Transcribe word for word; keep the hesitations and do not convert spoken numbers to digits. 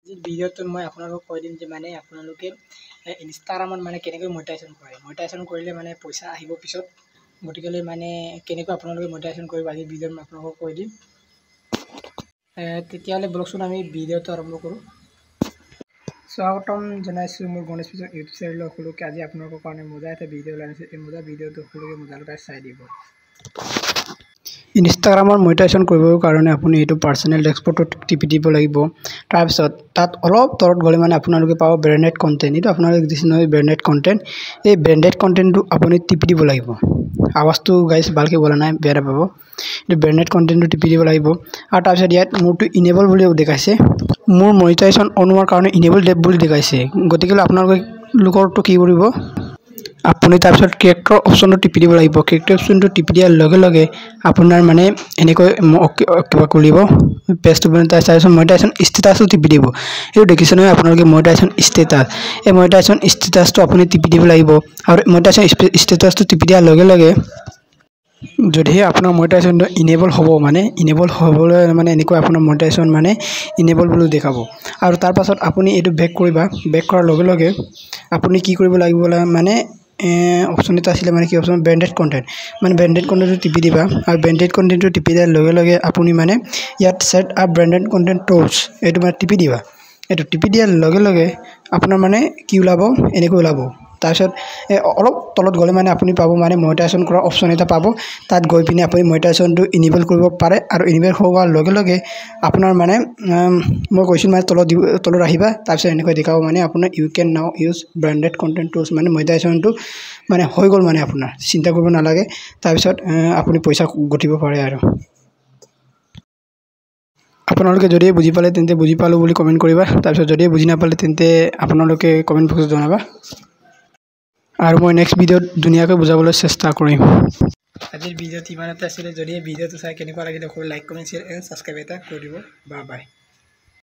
ভিডিঅ'টো মই আপোনালোকক কৈ দিম যে মানে আপোনালোকে ইনষ্টাগ্ৰামত মানে কেনেকৈ মনিটাইজেশ্যন কৰে মনিটাইজেশ্যন কৰিলে মানে পইচা আহিব পিছত গতিকে মানে কেনেকৈ আপোনালোকে মনিটাইজেশ্যন কৰিব আজি ভিডিঅ'ত মই আপোনালোকক কৈ দিম তেতিয়াহ'লে ব্লগচোন আমি ভিডিঅ'টো আৰম্ভ কৰোঁ স্বাগতম জনাইছোঁ মোৰ গণেশ মিছং ইউটিউব চেনেলৰ সকলোকে আজি আপোনালোকৰ কাৰণে মজা এটা ভিডিঅ' ওলাইছে এই মজা ভিডিঅ'টো সকলোকে মজাকৈ চাই দিব ইনষ্টাগ্ৰামৰ মনিটাইজেশ্যন কৰিবৰ কাৰণে আপুনি এইটো পাৰ্চনেল ডেস্কটপত টিপি দিব লাগিব তাৰপিছত তাত অলপ তলত গ'লে মানে আপোনালোকে পাব ব্ৰেণ্ডেড কণ্টেণ্ট এইটো আপোনালোকে দিছে নহয় ব্ৰেণ্ডেড কণ্টেণ্ট এই ব্ৰেণ্ডেড কণ্টেণ্টটো আপুনি টিপি দিব লাগিব আৱাজটো গাইছ ভালকৈ বলা নাই বেয়া পাব এইটো ব্ৰেণ্ডেড কণ্টেণ্টটো টিপি দিব লাগিব আৰু তাৰপিছত ইয়াত মোৰটো ইনেবল বুলি দেখাইছে মোৰ মনিটাইজেশ্যন অন হোৱাৰ কাৰণে ইনেবল ডেপ বুলি দেখাইছে গতিকে আপোনালোকে লোকৰটো কি কৰিব আপুনি তাৰপিছত কেৰেক্টাৰ অপশ্যনটো টিপি দিব লাগিব কেৰেক্টাৰ অপশ্যনটো টিপি দিয়াৰ লগে লগে আপোনাৰ মানে এনেকৈ কিবা খুলিব পেজটো তাৰপিছত মনিটাইজেশ্যন ষ্টেটাছটো টিপি দিব এইটো দেখিছে নহয় আপোনালোকে মনিটাইজেশ্যন ষ্টেটাছ এই মনিটাইজেশ্যন ষ্টেটাছটো আপুনি টিপি দিব লাগিব আৰু মনিটাইজেশ্যন ষ্টেটাছটো টিপি দিয়াৰ লগে লগে যদিহে আপোনাৰ মনিটাইজেশ্যনটো ইনেবল হ'ব মানে ইনেবল হ'বলৈ মানে এনেকৈ আপোনাৰ মনিটাইজেশ্যন মানে ইনেবল বুলি দেখাব আৰু তাৰ পাছত আপুনি এইটো বেক কৰিবা বেক কৰাৰ লগে লগে আপুনি কি কৰিব লাগিব মানে অপশ্যন এটা আছিলে মানে কি অপশ্যন ব্ৰেণ্ডেড কণ্টেণ্ট মানে ব্ৰেণ্ডেড কণ্টেণ্টটো টিপি দিবা আৰু ব্ৰেণ্ডেড কণ্টেণ্টটো টিপি দিয়াৰ লগে লগে আপুনি মানে ইয়াত set up branded content tools এইটো মানে টিপি দিবা এইটো টিপি দিয়াৰ লগে লগে আপোনাৰ মানে কি ওলাব এনেকৈ ওলাব তাৰপিছত অলপ তলত গ'লে মানে আপুনি পাব মানে মনিটাইজেশ্যন কৰা অপশ্যন এটা পাব তাত গৈ পিনে আপুনি মনিটাইজেশ্যনটো ইনেবল কৰিব পাৰে আৰু ইনেবল হোৱাৰ লগে লগে আপোনাৰ মানে মই কৈছোঁ মানে তলত তলত আহিবা তাৰপিছত এনেকৈ দেখাব মানে আপোনাৰ ইউ কেন নাও ইউজ ব্ৰেণ্ডেড কণ্টেণ্ট টুলছ মানে মনিটাইজেশ্যনটো মানে হৈ গ'ল মানে আপোনাৰ চিন্তা কৰিব নালাগে তাৰপিছত আপুনি পইচা গঠিব পাৰে আৰু আপোনালোকে যদি বুজি পালে তেন্তে বুজি পালোঁ বুলি কমেণ্ট কৰিবা তাৰপিছত যদি বুজি নাপালে তেন্তে আপোনালোকে কমেণ্ট বক্সত জনাবা আৰু মই নেক্সট ভিডিঅ'ত ধুনীয়াকৈ বুজাবলৈ চেষ্টা কৰিম আজিৰ ভিডিঅ'ত ইমানতে আছিলে যদি ভিডিঅ'টো চাই কেনেকুৱা লাগিলে like comment share and subscribe এটা কৰি দিব বাই বাই